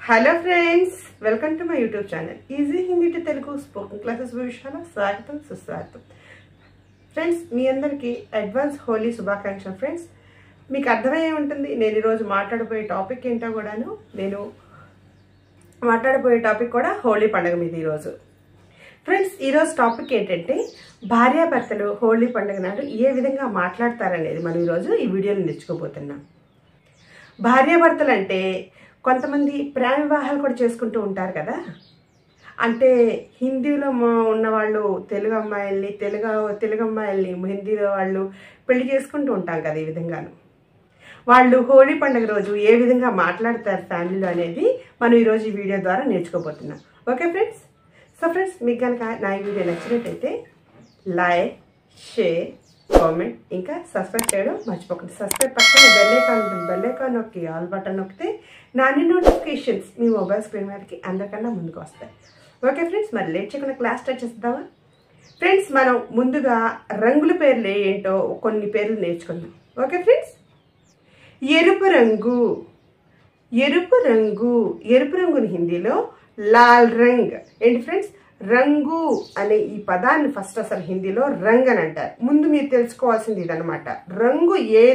Hello friends, welcome to my YouTube channel easy Hindi to Telugu spoken classes విషయాల స్వాగతం సుస్వాగతం. Friends, మీ అందరికీ అడ్వాన్స్ హోలీ శుభాకాంక్షలు. ఫ్రెండ్స్, మీకు అర్థమయ్యే ఉంటుంది నేను ఈరోజు మాట్లాడబోయే టాపిక్ ఏంటో కూడాను. నేను మాట్లాడబోయే టాపిక్ కూడా హోలీ పండుగ మీద ఈరోజు. ఫ్రెండ్స్, ఈరోజు టాపిక్ ఏంటంటే భార్యాభర్తలు హోలీ పండుగ నాడు ఏ విధంగా మాట్లాడతారనేది మనం ఈరోజు ఈ వీడియోలో నేర్చుకోబోతున్నాం. భార్యాభర్తలు అంటే కొంతమంది ప్రేమ వివాహాలు కూడా చేసుకుంటూ ఉంటారు కదా. అంటే హిందీలో ఉన్నవాళ్ళు తెలుగు అమ్మాయిల్ని హిందీలో వాళ్ళు పెళ్లి చేసుకుంటూ ఉంటాం కదా. ఈ విధంగాను వాళ్ళు హోలీ పండుగ రోజు ఏ విధంగా మాట్లాడతారు ఫ్యామిలీలో అనేది మనం ఈరోజు ఈ వీడియో ద్వారా నేర్చుకోబోతున్నాం. Okay friends. సో ఫ్రెండ్స్, మీకు కనుక నా ఈ వీడియో నచ్చినట్టయితే లైక్, షేర్, కామెంట్ ఇంకా సబ్స్క్రైబ్ చేయడం మర్చిపోకండి. సబ్స్క్రైబ్ పక్కన బెల్ ఐకాన్ ఉంటుంది. బెల్ ఐకాన్ నొక్కి ఆల్ బటన్ నొక్కితే నా అన్ని నోటిఫికేషన్స్ మీ మొబైల్ స్క్రీన్ మీదకి అందరికన్నా ముందుకు వస్తాయి. ఓకే ఫ్రెండ్స్, మరి లేట్ చేయకుండా క్లాస్ స్టార్ట్ చేద్దామా? ఫ్రెండ్స్, మనం ముందుగా రంగుల పేర్లు ఏంటో కొన్ని పేర్లు నేర్చుకుందాం. Okay friends. ఎరుపు రంగు. ఎరుపు రంగు ఎరుపు రంగుని హిందీలో లాల్ రంగ్. ఏంటి ఫ్రెండ్స్, రంగు అనే ఈ పదాన్ని ఫస్ట్ అసలు హిందీలో రంగ్ అని అంటారు. ముందు మీరు తెలుసుకోవాల్సింది ఇదనమాట. రంగు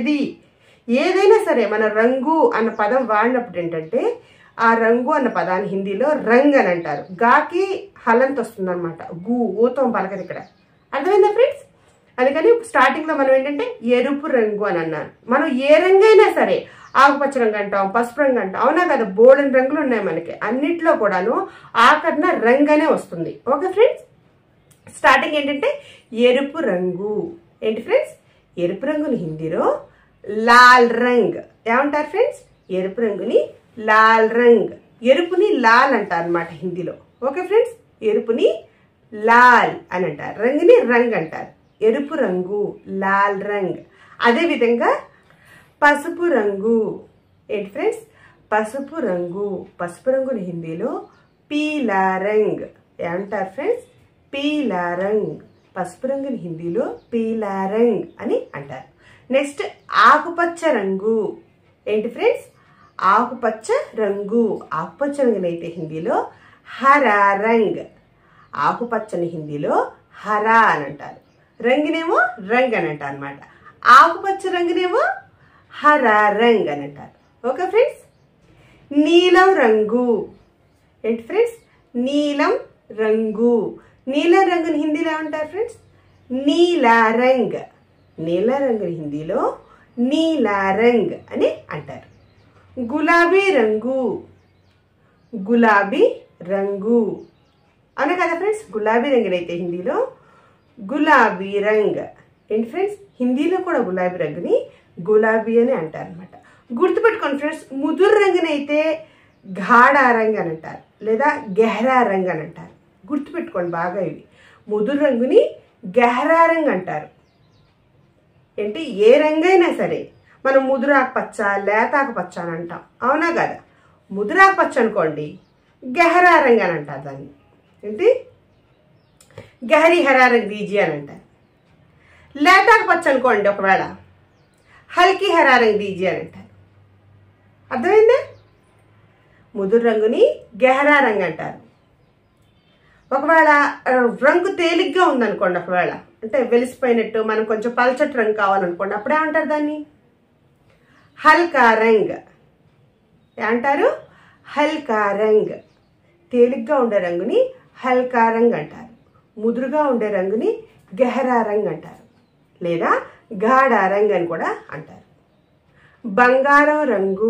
ఏదైనా సరే మన రంగు అన్న పదం వాడినప్పుడు ఏంటంటే ఆ రంగు అన్న పదాన్ని హిందీలో రంగ్ అని అంటారు. గాకి హలంత్ వస్తుంది అనమాట. ఊతం పలకదు ఇక్కడ. అర్థమైందా ఫ్రెండ్స్? అందుకని స్టార్టింగ్ లో మనం ఏంటంటే ఎరుపు రంగు అని అన్నాను. మనం ఏ రంగు అయినా సరే, ఆకుపచ్చ రంగు అంటాం, పసుపు రంగు అంటాం, అవునా కదా. బోల్డెన్ రంగులు ఉన్నాయి మనకి. అన్నిట్లో కూడాను ఆఖరణ రంగు అనే వస్తుంది. Okay friends. స్టార్టింగ్ ఏంటంటే ఎరుపు రంగు. ఏంటి ఫ్రెండ్స్, ఎరుపు రంగుని హిందీలో లాల్ రంగ్ ఏమంటారు ఫ్రెండ్స్? ఎరుపు రంగుని లాల్ రంగ్. ఎరుపుని లాల్ అంటారు అనమాట హిందీలో. Okay friends. ఎరుపుని లాల్ అని అంటారు, రంగుని రంగ్ అంటారు. ఎరుపు రంగు లాల్ రంగ్. అదేవిధంగా పసుపు రంగు. ఏంటి ఫ్రెండ్స్, పసుపు రంగు. పసుపు రంగుని హిందీలో పీలా రంగ్ ఏమంటారు ఫ్రెండ్స్? పీలా రంగ్. పసుపు రంగుని హిందీలో పీలా రంగ్ అని అంటారు. నెక్స్ట్ ఆకుపచ్చ రంగు. ఏంటి ఫ్రెండ్స్, ఆకుపచ్చ రంగు. ఆకుపచ్చ రంగుని అయితే హిందీలో హరా రంగ్. ఆకుపచ్చని హిందీలో హరా అని అంటారు. రంగునేమో రంగ్ అని అంటారు అనమాట. ఆకుపచ్చ రంగునేమో హరా రంగ్ అని అంటారు. Okay friends. నీలం రంగు. ఏంటి ఫ్రెండ్స్, నీలం రంగు. నీలం రంగుని హిందీలో ఏమంటారు ఫ్రెండ్స్? నీలా రంగ్. నీల రంగుని హిందీలో నీలా రంగ్ అని అంటారు. గులాబీ రంగు. గులాబీ రంగు అనే కదా ఫ్రెండ్స్. గులాబీ రంగునైతే హిందీలో గులాబీ రంగ్. ఏంటి ఫ్రెండ్స్, హిందీలో కూడా గులాబీ రంగుని గులాబీ అని అంటారు అనమాట. గుర్తుపెట్టుకోండి ఫ్రెండ్స్, ముదురు రంగునైతే ఘాడా రంగ్ అని అంటారు, లేదా గెహరా రంగ్ అని అంటారు. గుర్తుపెట్టుకోండి బాగా ఇవి. ముదురు రంగుని గెహరా రంగ్ అంటారు. ఏంటి, ఏ రంగైనా సరే మనం ముదురాకు పచ్చ, లేతాకు పచ్చ అని అంటాం, అవునా కదా. ముదురాకు పచ్చ అనుకోండి గెహరా రంగ్ అని అంటారు దాన్ని. ఏంటి, గహరీ హరా రంగ్ దీజీ అని అంటారు. లేతాకు పచ్చ అనుకోండి ఒకవేళ హల్కీ హరా రంగ్ దీజీ అని అంటారు. అర్థమైందా? ముదురు రంగుని గెహరా రంగ్ అంటారు. ఒకవేళ రంగు తేలిగ్గా ఉందనుకోండి, ఒకవేళ అంటే వెలిసిపోయినట్టు మనం కొంచెం పల్చటి రంగు కావాలనుకోండి, అప్పుడేమంటారు దాన్ని? హల్కా రంగ్ ఏమంటారు? హల్కా రంగ్. తేలిగ్గా ఉండే రంగుని హల్కా రంగ్ అంటారు. ముదురుగా ఉండే రంగుని గెహరా రంగ్ అంటారు, లేదా గాఢా రంగ్ అని కూడా అంటారు. బంగారం రంగు.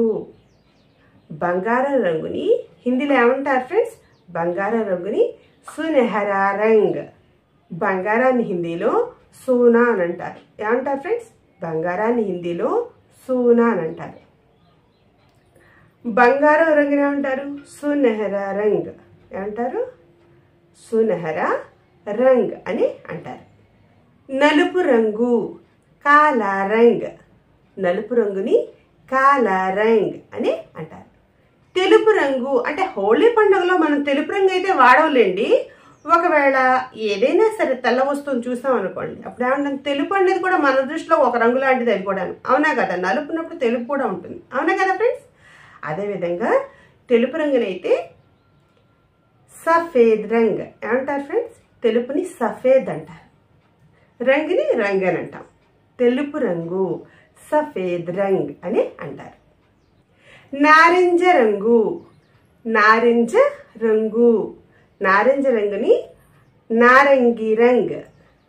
బంగారం రంగుని హిందీలో ఏమంటారు ఫ్రెండ్స్? బంగారం రంగుని సునెహరా రంగ్. బంగారాన్ని హిందీలో సోనా అని అంటారు. ఏమంటారు ఫ్రెండ్స్? బంగారాన్ని హిందీలో సోనా అని అంటారు. బంగారం రంగుని ఏమంటారు? సునెహరా రంగ్. ఏమంటారు? సునెహరా రంగ్ అని అంటారు. నలుపు రంగు. కాలా రంగ్. నలుపు రంగుని కాలా రంగ్ అని అంటారు. తెలుపు రంగు అంటే హోలీ పండుగలో మనం తెలుపు రంగు అయితే వాడవలేండి. ఒకవేళ ఏదైనా సరే తెల్ల వస్తువుని చూసాం అనుకోండి, అప్పుడు ఏమంటాం, తెలుపు అనేది కూడా మన దృష్టిలో ఒక రంగు లాంటిది అది కూడా, అవునా కదా. నలుపున్నప్పుడు తెలుపు కూడా ఉంటుంది, అవునా కదా ఫ్రెండ్స్. అదేవిధంగా తెలుపు రంగునైతే సఫేద్ రంగ్ ఏమంటారు ఫ్రెండ్స్? తెలుపుని సఫేద్ అంటారు, రంగుని రంగ్ అని అంటాం. తెలుపు రంగు సఫేద్ రంగ్ అని అంటారు. నారింజ రంగు, నారింజ రంగు, నారింజ రంగుని నారంగి రంగ్,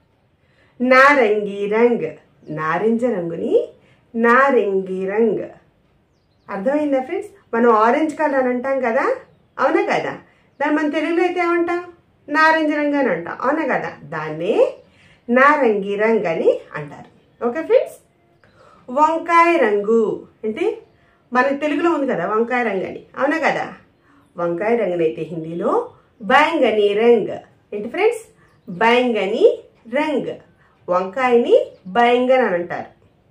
నారంగి రంగ్, నారింజ రంగుని నారంగి రంగ్. అర్థమైందా ఫ్రెండ్స్? మనం ఆరెంజ్ కలర్ అని అంటాం కదా, అవునా కదా? దాన్ని మన తెలుగులో అయితే ఏమంటాం? నారింజ రంగు అని అంటాం, అవునా కదా? దాన్నే నారంగి రంగ్ అని అంటారు. Okay friends. వంకాయ రంగు అంటే మనకి తెలుగులో ఉంది కదా వంకాయ రంగు అని, అవునా కదా? వంకాయ రంగునైతే హిందీలో బైంగనీ రంగ్. ఏంటి ఫ్రెండ్స్? బైంగనీ రంగ్. వంకాయని బైంగన్ అని అంటారు,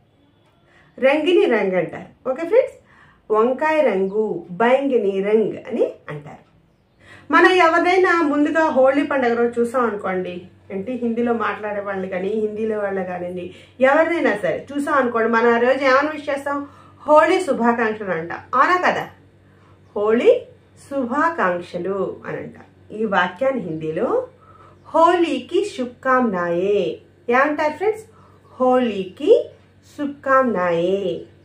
రంగిని రంగ్ అంటారు. Okay friends. వంకాయ రంగు బైంగనీ రంగ్ అని అంటారు. మనం ఎవరినైనా ముందుగా హోలీ పండుగ రోజు చూసాం అనుకోండి, అంటే హిందీలో మాట్లాడే వాళ్ళు కానీ హిందీలో వాళ్ళు కానివ్వండి, ఎవరినైనా సరే చూసాం అనుకోండి, మనం ఆ రోజు ఏమని విష్ చేస్తాం? హోలీ శుభాకాంక్షలు అంటాం, అవునా కదా? హోలీ శుభాకాంక్షలు అని అంటాం. ఈ వాక్యాన్ని హిందీలో హోలీకి శుభకామనాయే ఏమంటారు ఫ్రెండ్స్? హోలీకి శుభకామనాయే,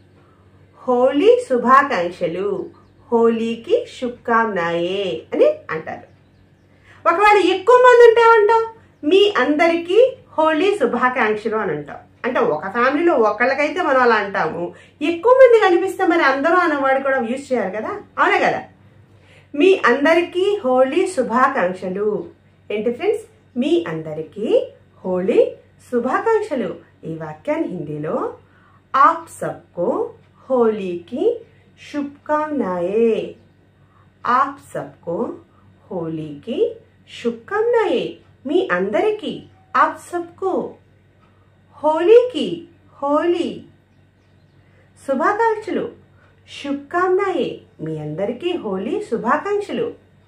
హోలీ శుభాకాంక్షలు, హోలీకి శుభకామనాయే అని అంటారు. ఒకవేళ ఎక్కువ మంది ఉంటే ఏమంటాం? మీ అందరికీ హోలీ శుభాకాంక్షలు అని అంటాం. అంటే ఒక ఫ్యామిలీలో ఒకళ్ళకైతే మనం అలా అంటాము, ఎక్కువ మంది కనిపిస్తే మరి అందరూ అనేవాడు కూడా యూజ్ చేయాలి కదా, అవునా కదా? మీ అందరికీ హోలీ శుభాకాంక్షలు. ఏంటి ఫ్రెండ్స్? మీ అందరికీ హోలీ శుభాకాంక్షలు. ఈ వాక్యాన్ని హిందీలో ఆప్ సబ్కో హోలీకి శుభకామనాయే, ఆప్ సబ్కో హోలీకి శుభకామనాయే. మీ అందరికీ, ఆప్ సబ్కో, హోలీకి హోలీ శుభాకాంక్షలు, శుభకామనాయే మీ అందరికీ హోలీ శుభాకాంక్షలు.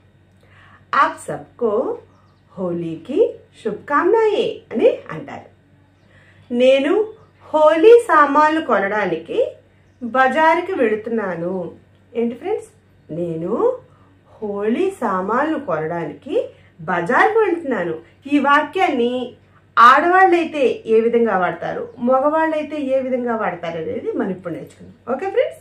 ఆప్ సబ్కో హోలీకి శుభకామనాయే అని అంటారు. నేను హోలీ సామాన్లు కొనడానికి బజారుకి వెళుతున్నాను. ఏంటి ఫ్రెండ్స్? నేను హోలీ సామాన్లు కొనడానికి బజారుకి వెళుతున్నాను. ఈ వాక్యాన్ని ఆడవాళ్ళైతే ఏ విధంగా వాడతారు, మగవాళ్ళైతే ఏ విధంగా వాడతారు అనేది మనం ఇప్పుడు నేర్చుకుందాం. Okay friends.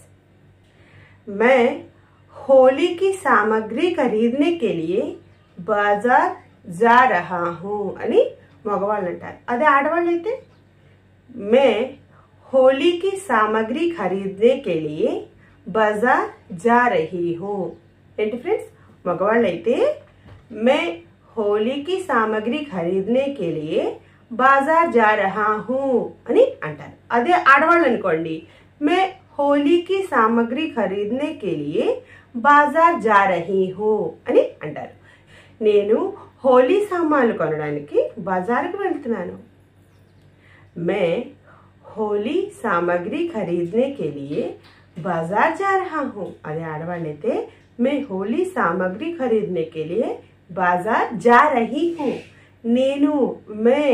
मैं होली की सामग्री खरीदने के लिए बाजार जा रहा हूँ అని మగవాళ్ళు అంటారు. అదే ఆడవాళ్ళు అయితే मैं होली की सामग्री खरीदने के लिए बाजार जा रही हूँ. ఏంటి ఫ్రెండ్స్? మగవాళ్ళు అయితే मैं होली की सामग्री खरीदने के लिए बाजार जा रहा हूँ అని అంటారు. అదే ఆడవాళ్ళు అనుకోండి, मैं होली की सामग्री खरीदने के लिए बाजार जा रही हूँ అని అంటారు. నేను హోలీ సామాన్లు కొనడానికి బజారుకు వెళ్తున్నాను. मैं होली सामग्री खरीदने के लिए बाजार जा रहा हूँ. అదే ఆడవాళ్ళైతే मैं होली सामग्री खरीदने के लिए बाजार जा रही हूँ. నేను मैं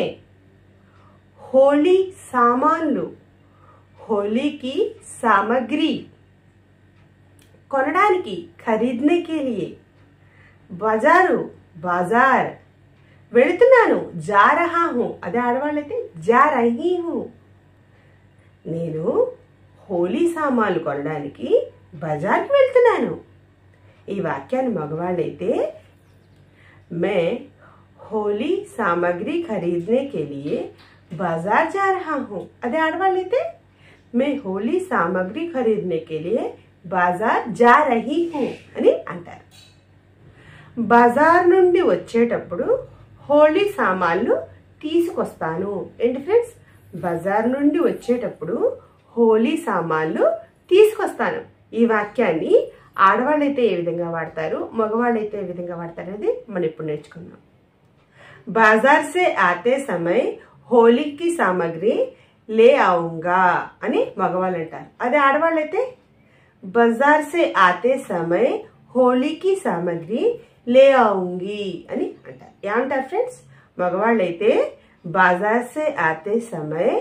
होली సామాన్లు, హోలీకి సామగ్రి కొనడానికి, ఖరీదనే కే లియే బజారు బాజార్ వెళుతున్నాను. జా రహా హూ. అదే ఆడవాళ్ళైతే జా రహీ హూ. నేను హోలీ సామాన్లు కొనడానికి బజార్కి వెళ్తున్నాను. ఈ వాక్యాన్ని మగవాళ్ళైతే मैं होली सामग्री खरीदने के लिए बाजार जा रहा हूँ. అదే ఆడవాళ్ళైతే मैं होली सामग्री खरीदने के लिए बाजार जा रही हूँ అని అంటారు. బజార్ నుండి వచ్చేటప్పుడు హోలీ సామాన్లు తీసుకొస్తాను. ఏంటి ఫ్రెండ్స్? బజార్ నుండి వచ్చేటప్పుడు హోలీ సామాన్లు తీసుకొస్తాను. ఈ వాక్యాన్ని ఆడవాళ్ళైతే ఏ విధంగా వాడతారు, మగవాళ్ళైతే ఏ విధంగా వాడతారు అనేది మనం ఇప్పుడు నేర్చుకుందాం. బాజార్ సే ఆతే సమయ్ హోలీ కి సామగ్రి లే ఆऊंगा అని మగవాళ్ళు అంటారు. అదే ఆడవాళ్ళైతే బజార్ సే ఆతే సమయ్ హోలీ కి సామగ్రి లే ఆऊंगी అని అంటారు. ఏమంటారు ఫ్రెండ్స్? మగవాళ్ళైతే బాజార్ సే ఆతే సమయ్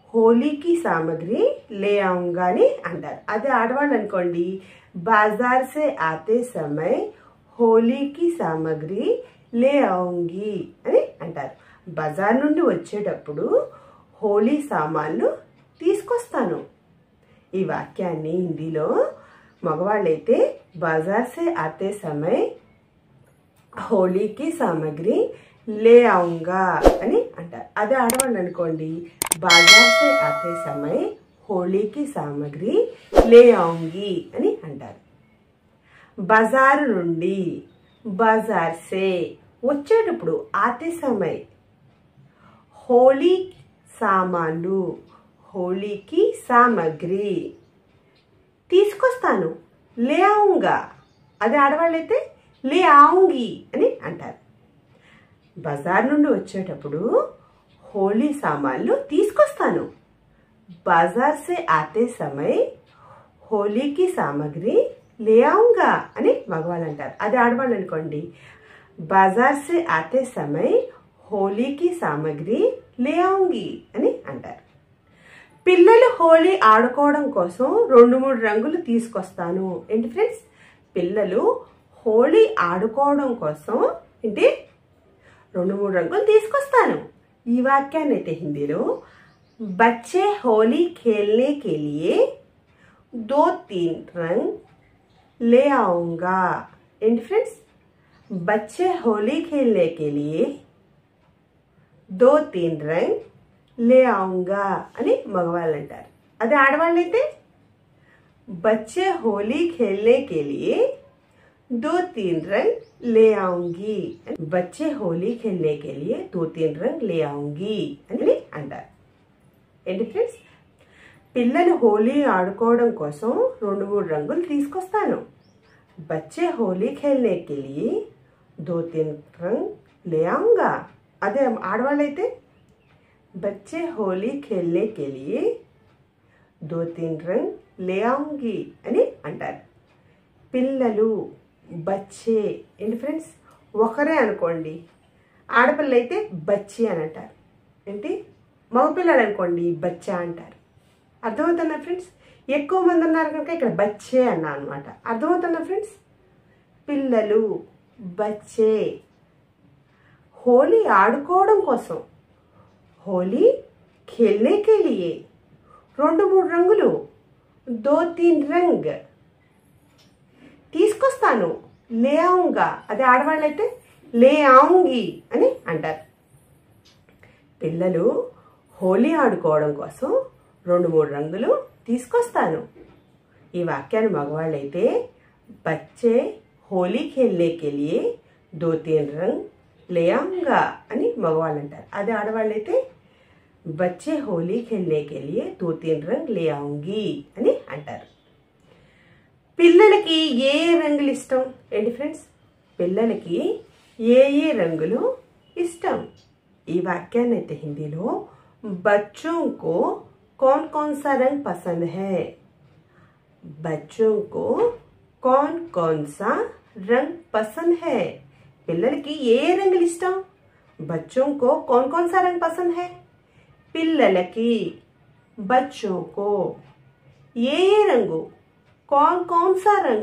హోలీ की सामग्री ले आऊंगा అని అంటారు. అదే ఆడవాళ్ళు అనుకోండి, बाजार से आते समय होली की सामग्री ले आऊंगी అని అంటారు. బజార్ నుండి వచ్చేటప్పుడు హోలీ సామాన్లు తీసుకొస్తాను. ఈ వాక్యాన్ని హిందీలో మగవాళ్ళైతే बाजार से आते समय होली की सामग्री ले आऊंगा అని అంటారు. అదే ఆడవాళ్ళు అనుకోండి, बाजार से आते समय होली की सामग्री ले आऊंगी అని అంటారు. బజారు నుండి, बाजार से వచ్చేటప్పుడు, आते समय होली సామాన్లు, होली की सामग्री తీసుకొస్తాను, ले आऊंगा. అదే ఆడవాళ్ళైతే ले आऊंगी అని అంటారు. బజార్ నుండి వచ్చేటప్పుడు హోలీ సామాన్లు తీసుకొస్తాను. बाजार से आते समय होली की सामग्री ले आऊंगा అని మగవాళ్ళు అంటారు. అదే ఆడవాళ్ళు అనుకోండి, बाजार से आते समय होली की सामग्री ले आऊंगी అని అంటారు. పిల్లలు హోలీ ఆడుకోవడం కోసం 2-3 రంగులు తీసుకొస్తాను. ఏంటి ఫ్రెండ్స్, పిల్లలు హోలీ ఆడుకోవడం కోసం ఏంటి 2-3 రంగులు తీసుకొస్తాను. ఈ వాక్యాన్ని అయితే హిందీలో बच्चे होली खेलने के लिए 2-3 रंग ले आऊंगा. ఏంటి ఫ్రెండ్స్, बच्चे होली खेलने के लिए 2-3 रंग ले आऊंगा అని మగవాళ్ళు అంటారు. అదే ఆడవాళ్ళు అయితే बच्चे होली खेलने के लिए 2-3 रंग ले आऊंगी. बच्चे होली खेलने के लिए 2-3 रंग ले आऊंगी అని అంటారు. ఏంటి ఫ్రెండ్స్, పిల్లలు హోలీ ఆడుకోవడం కోసం 2-3 రంగులు తీసుకొస్తాను. बच्चे होली खेलने के लिए 2-3 रंग ले आऊंगा. అదే ఆడవాళ్ళైతే बच्चे होली खेलने के लिए 2-3 रंग ले आऊंगी అని అంటారు. పిల్లలు, బచ్చే ఏంటి ఫ్రెండ్స్, ఒకరే అనుకోండి. ఆడపిల్ల అయితే బచ్చి అని అంటారు. ఏంటి, మగపిల్లలు అనుకోండి బచ్చా అంటారు. అర్థమవుతుందా ఫ్రెండ్స్? ఎక్కువ మంది ఉన్నారు కనుక ఇక్కడ బచ్చే అన్నా అనమాట. అర్థమవుతుందా ఫ్రెండ్స్? పిల్లలు, బచ్చే. హోలీ ఆడుకోవడం కోసం, హోలీ ఖేల్నే కే లియే 2-3 రంగులు, 2-3 రంగ్ తీసుకొస్తాను. లే ఆऊंगा. అదే ఆడవాళ్ళైతే లే ఆऊंगी అని అంటారు. పిల్లలు హోలీ ఆడుకోవడం కోసం 2-3 రంగులు తీసుకొస్తాను. ఈ వాక్యాన్ని మగవాళ్ళైతే బచ్చే హోలీ ఖేల్నే కే లియే 2-3 రంగ్ లే ఆऊंगा అని మగవాళ్ళు అంటారు. అదే ఆడవాళ్ళైతే బచ్చే హోలీ ఖేల్నే కే లియే 2-3 రంగ్ లే ఆऊंगी అని అంటారు. పిల్లలకి ఏ రంగులు ఇష్టం? ఏంటి ఫ్రెండ్స్, పిల్లలకి ఏ రంగులు ఇష్టం? ఈ వాక్యాన్ని అయితే హిందీలో बच्चों को कौन कौन सा रंग पसंद है. बच्चों को कौन कौन सा रंग पसंद है. పిల్లలకి ఏ రంగులు ఇష్టం? बच्चों को कौन कौन सा रंग पसंद है. పిల్లలకి, बच्चों को ఏ రంగు, कौन कौन सा रंग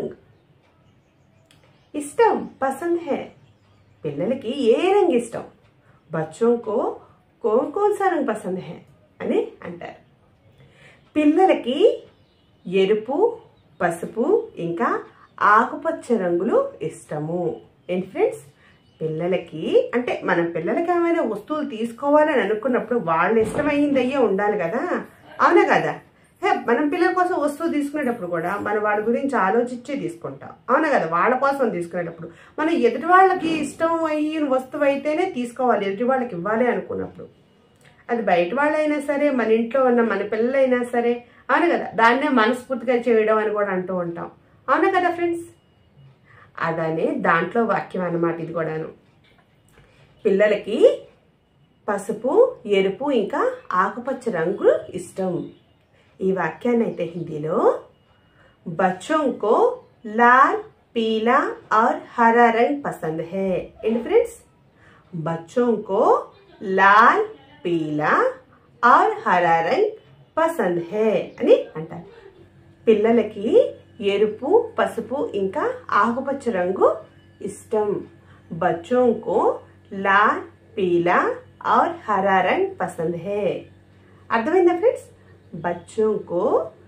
ఇష్టం, पसंद है. పిల్లలకి ఏ రంగు ఇష్టం? बच्चों को कौन कौन सा रंग पसंद है అని అంటారు. పిల్లలకి ఎరుపు, పసుపు ఇంకా ఆకుపచ్చ రంగులు ఇష్టము. ఏంటి ఫ్రెండ్స్, పిల్లలకి అంటే మనం పిల్లలకి ఏమైనా వస్తువులు తీసుకోవాలని అనుకున్నప్పుడు వాళ్ళ ఇష్టమైంది అయ్యే ఉండాలి కదా, అవునా కదా? మనం పిల్లల కోసం వస్తువు తీసుకునేటప్పుడు కూడా మనం వాళ్ళ గురించి ఆలోచించే తీసుకుంటాం, అవునా కదా? వాళ్ళ కోసం తీసుకునేటప్పుడు మనం ఎదుటి వాళ్ళకి ఇష్టం అయిన వస్తువు అయితేనే తీసుకోవాలి, ఎదుటి వాళ్ళకి ఇవ్వాలి అనుకున్నప్పుడు. అది బయట వాళ్ళైనా సరే, మన ఇంట్లో ఉన్న మన పిల్లలైనా సరే, అవును కదా? దాన్నే మనస్ఫూర్తిగా చేయడం అని కూడా అంటూ ఉంటాం, అవునా కదా ఫ్రెండ్స్? అదనే దాంట్లో వాక్యం అన్నమాట ఇది కూడాను. పిల్లలకి పసుపు, ఎరుపు ఇంకా ఆకుపచ్చ రంగు ఇష్టం. ఈ వాక్యాన్ని అయితే హిందీలో बच्चों को लाल, पीला और हरा रंग पसंद है. ఏంటి ఫ్రెండ్స్, बच्चों को लाल, पीला और हरा रंग पसंद है అని అంటారు. పిల్లలకి ఎరుపు పసుపు ఇంకా ఆకుపచ్చ రంగు ఇష్టం. बच्चों को लाल पीला और हरा रंग पसंद है. అర్థమైందా ఫ్రెండ్స్? बच्चों को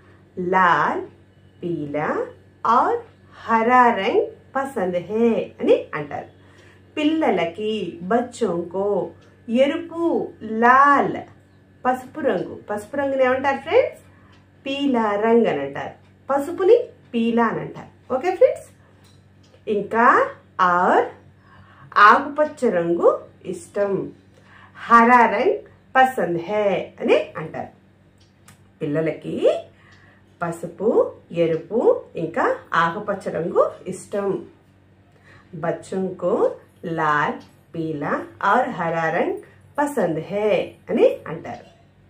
लाल पीला और हरा रंग पसंद है అని అంటారు. పిల్లలకి बच्चों को ఎరుపు లాల్ పసుపు రంగుని ఏమంటారు ఫ్రెండ్స్? పీలా రంగ్ అని అంటారు. పసుపుని పీలా అని అంటారు. Okay friends? ఇంకా और ఆకుపచ్చ రంగు ఇష్టం. హరా రంగ్ పసంద్ హై అని అంటారు. పిల్లలకి పసుపు ఎరుపు ఇంకా ఆకుపచ్చ రంగు ఇష్టం. बच्चों को लाल पीला और हरा रंग पसंद है అని అంటారు.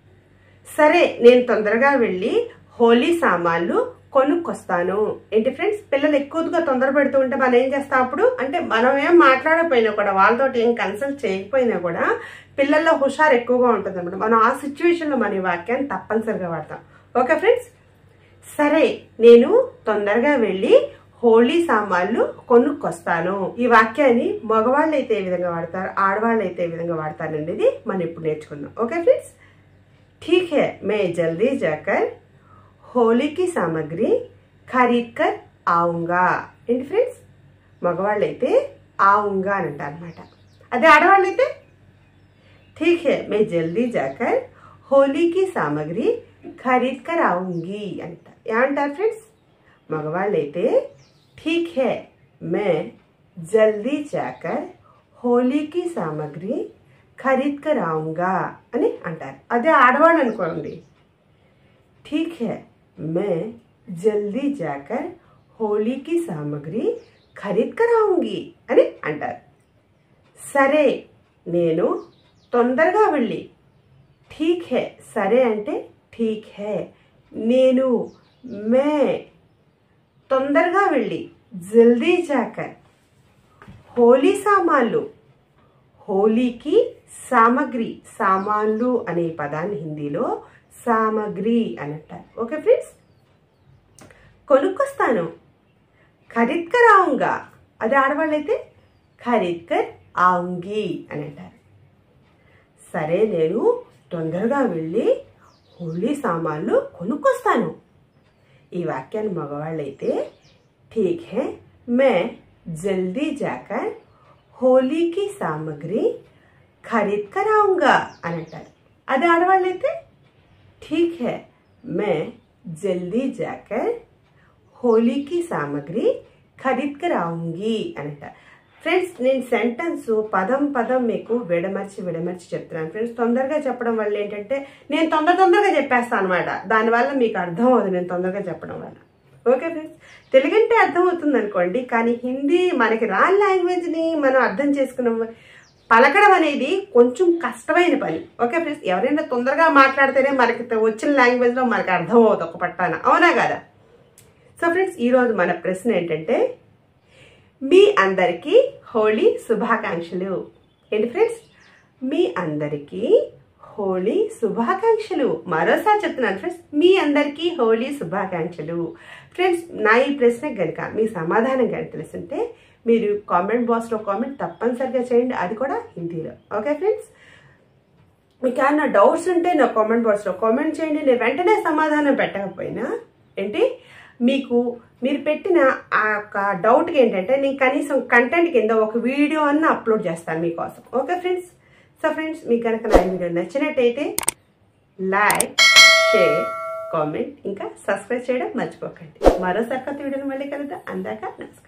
సరే, నేను తొందరగా వెళ్ళి హోలీ సామాన్లు కొనుక్కొస్తాను. ఏంటి ఫ్రెండ్స్, పిల్లలు ఎక్కువగా తొందర పెడుతూ ఉంటే మనం ఏం చేస్తాం? అప్పుడు అంటే మనం ఏం మాట్లాడకపోయినా కూడా, వాళ్ళతో ఏం కన్సల్ట్ చేయకపోయినా కూడా పిల్లల్లో హుషారు ఎక్కువగా ఉంటుంది అన్నమాట. మనం ఆ సిచ్యువేషన్లో మన ఈ వాక్యాన్ని తప్పనిసరిగా వాడతాం. Okay friends? సరే, నేను తొందరగా వెళ్ళి హోలీ సామాన్లు కొనుక్కొస్తాను. ఈ వాక్యాన్ని మగవాళ్ళు అయితే ఏ విధంగా వాడతారు, ఆడవాళ్ళు అయితే ఏ విధంగా వాడతారు అనేది మనం ఇప్పుడు నేర్చుకుందాం. Okay friends? ठीक है, मैं जल्दी जाकर होली की सामग्री खरीद कर आऊंगा. ఏంటి ఫ్రెండ్స్? మగవాళ్ళు అయితే ఆవుంగా అని అంటారు అనమాట. అదే ఆడవాళ్ళు అయితే ठीक है, मैं जल्दी जाकर होली की सामग्री खरीद कर आऊंगी అంటారు. ఏమంటారు ఫ్రెండ్స్? మగవాళ్ళు అయితే ठीक है, मैं जल्दी जाकर होली की सामग्री खरीद कर आऊंगा అని అంటారు. అదే ఆడవాళ్ళు అనుకోండి, ठीक है, मैं जल्दी जाकर होली की सामग्री खरीद कर आऊंगी అని అంటారు. సరే, నేను తొందరగా వెళ్ళి, ठीक है, సరే అంటే ठीक है, నేను మే తొందరగా వెళ్ళి, జల్దీ జాకర్ హోలీ సామాన్లు, హోలీకి సామగ్రి, సామాన్లు అనే పదాన్ని హిందీలో సామగ్రి అని అంటారు. Okay friends? కొనుక్కొస్తాను, ఖరీద్ కర్ ఆऊंगा. అదే ఆడవాళ్ళైతే ఖరీద్ కర్ ఆऊंगी అని అంటారు. సరే, నేను తొందరగా వెళ్ళి హోలీ సామాన్లు కొనుక్కొస్తాను. ఈ వాక్యాన్ని మగవాళ్ళైతే ठीक है, मैं जल्दी जाकर होली की सामग्री खरीद कर आऊंगा అని అంటారు. అదే ఆడవాళ్ళైతే ठीक है, मैं जल्दी जाकर होली की सामग्री खरीद कर आऊंगी అని అంటారు. ఫ్రెండ్స్, నేను సెంటెన్స్ పదం పదం మీకు విడమర్చి చెప్తున్నాను ఫ్రెండ్స్. తొందరగా చెప్పడం వల్ల ఏంటంటే నేను తొందరగా చెప్పేస్తాను అనమాట. దానివల్ల మీకు అర్థం అవుతుంది నేను తొందరగా చెప్పడం వల్ల. Okay friends? తెలుగు అంటే అర్థం అవుతుంది అనుకోండి, కానీ హిందీ మనకి రాని లాంగ్వేజ్ని మనం అర్థం చేసుకున్నాం. పలకడం అనేది కొంచెం కష్టమైన పని. Okay friends? ఎవరైనా తొందరగా మాట్లాడితేనే మనకి వచ్చిన లాంగ్వేజ్లో మనకు అర్థం అవుతుంది ఒక పట్టాన. అవునా కదా? సో ఫ్రెండ్స్, ఈరోజు మన ప్రశ్న ఏంటంటే, మీ అందరికీ హోలీ శుభాకాంక్షలు. ఏంటి ఫ్రెండ్స్? మీ అందరికీ హోలీ శుభాకాంక్షలు. మరోసారి చెప్తున్నాను ఫ్రెండ్స్, మీ అందరికీ హోలీ శుభాకాంక్షలు. ఫ్రెండ్స్, నా ఈ ప్రశ్నకు కనుక మీ సమాధానం కనుక తెలుసుంటే మీరు కామెంట్ బాక్స్లో కామెంట్ తప్పనిసరిగా చేయండి, అది కూడా హిందీలో. Okay friends? మీకు ఏమన్నా డౌట్స్ ఉంటే నా కామెంట్ బాక్స్లో కామెంట్ చేయండి. నేను వెంటనే సమాధానం పెట్టకపోయినా ఏంటి, మీరు పెట్టిన ఆ యొక్క డౌట్కి ఏంటంటే నేను కనీసం కంటెంట్ కింద ఒక వీడియో అన్న అప్లోడ్ చేస్తాను మీకోసం. Okay friends? సో ఫ్రెండ్స్, మీకు కనుక నా వీడియో నచ్చినట్టయితే లైక్, షేర్, కామెంట్ ఇంకా సబ్స్క్రైబ్ చేయడం మర్చిపోకండి. మరోసారి కొత్త వీడియోని మళ్ళీ కలుద్దాం. అందాక నమస్కారం.